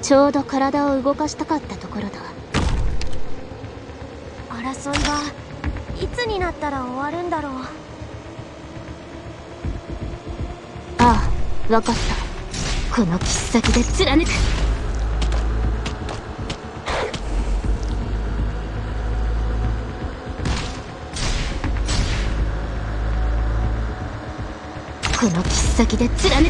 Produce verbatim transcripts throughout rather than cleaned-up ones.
ちょうど体を動かしたかったところだ。 争いはいつになったら終わるんだろう。 ああ、わかった。この切っ先で貫く。この切っ先で貫く。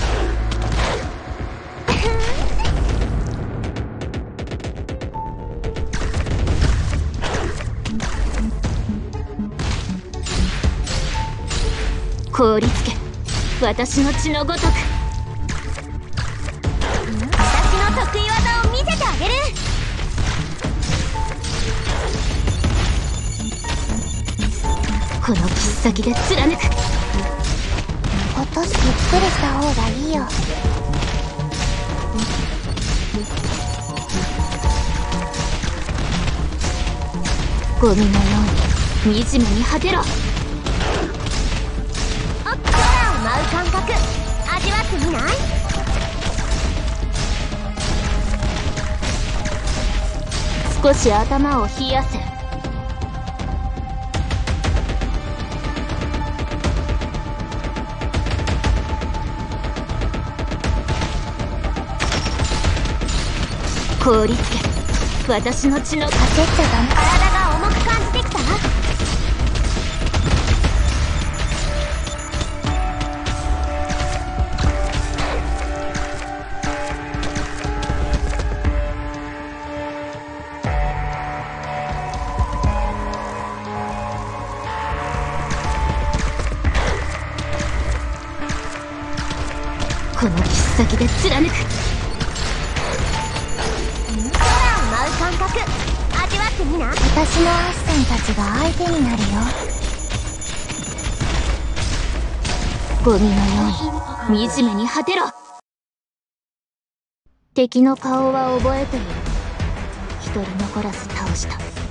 凍りつけ、私の血のごとく。 私の得意技を見せてあげる。 この切っ先で貫く。 私ゆっくりした方がいいよ。 ゴミのように惨めに果てろ。 空を舞う感覚味わってみない？ 少し頭を冷やせ。凍りつけ、私の血の。焦っちゃダメ。 体が重く感じてきた？ この切っ先で貫く。 感覚味わってみな。 私のアッサンたちが相手になるよ。ゴミのように惨めに果てろ。敵の顔は覚えている。一人残らず倒した。